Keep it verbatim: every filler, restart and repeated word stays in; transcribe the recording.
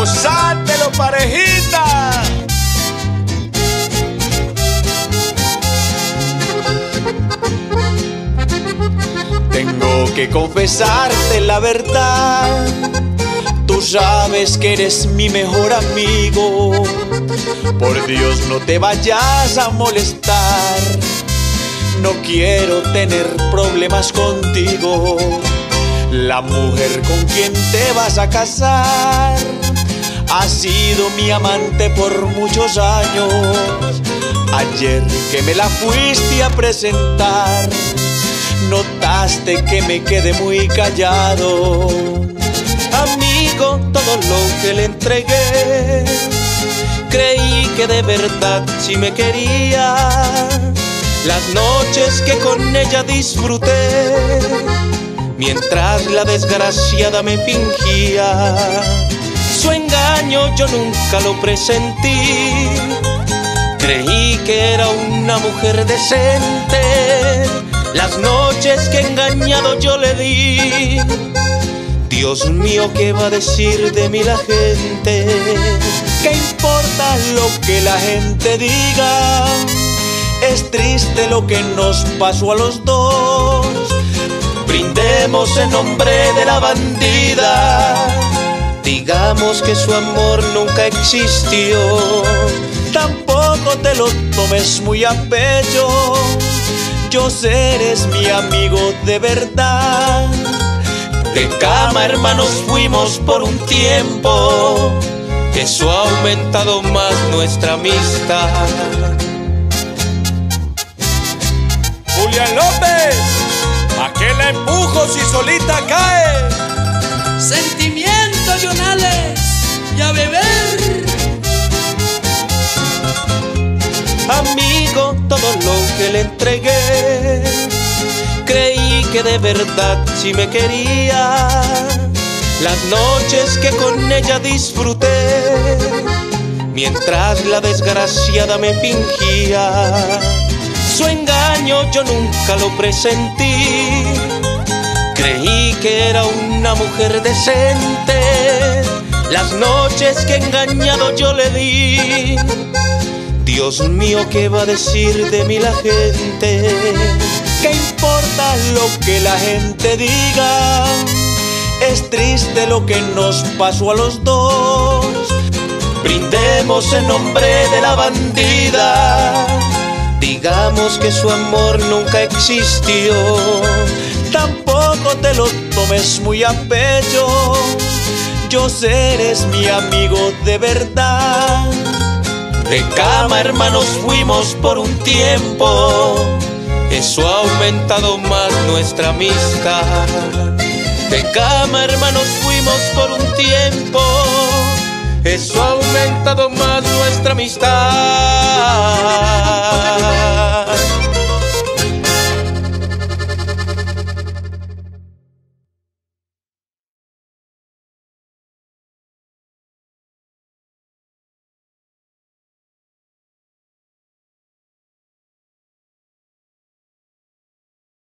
Gózatelo, parejita. Tengo que confesarte la verdad. Tú sabes que eres mi mejor amigo. Por Dios, no te vayas a molestar. No quiero tener problemas contigo. La mujer con quien te vas a casar ha sido mi amante por muchos años. Ayer que me la fuiste a presentar, notaste que me quedé muy callado. Amigo, todo lo que le entregué, creí que de verdad sí me quería. Las noches que con ella disfruté, mientras la desgraciada me fingía. Su engaño yo nunca lo presentí. Creí que era una mujer decente. Las noches que engañado yo le di. Dios mío, ¿qué va a decir de mí la gente? ¿Qué importa lo que la gente diga? Es triste lo que nos pasó a los dos. Brindemos en nombre de la bandida. Digamos que su amor nunca existió. Tampoco te lo tomes muy a pecho. Yo sé, eres mi amigo de verdad. De cama, hermanos, fuimos por un tiempo. Eso ha aumentado más nuestra amistad. Julián López, ¿a qué la empujo si solita cae? Sentimiento, Jonales, y a beber. Amigo, todo lo que le entregué, creí que de verdad sí me quería. Las noches que con ella disfruté, mientras la desgraciada me fingía. Su engaño yo nunca lo presentí. Creí que era una mujer decente. Las noches que engañado yo le di. Dios mío, ¿qué va a decir de mí la gente? ¿Qué importa lo que la gente diga? Es triste lo que nos pasó a los dos. Brindemos en nombre de la bandida. Digamos que su amor nunca existió. Tampoco te lo tomes muy a pecho. Yo sé, eres mi amigo de verdad. De cama, hermanos, fuimos por un tiempo. Eso ha aumentado más nuestra amistad. De cama, hermanos, fuimos por un tiempo. Eso ha aumentado más nuestra amistad.